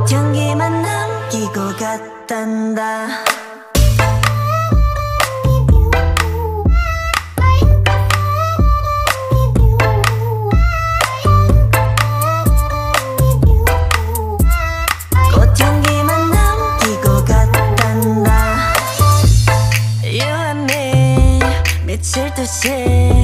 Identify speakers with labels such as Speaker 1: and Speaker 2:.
Speaker 1: 꽃향기만 남기고 갔단다. 꽃향기만 남기고 갔단다. You and me 미칠 듯이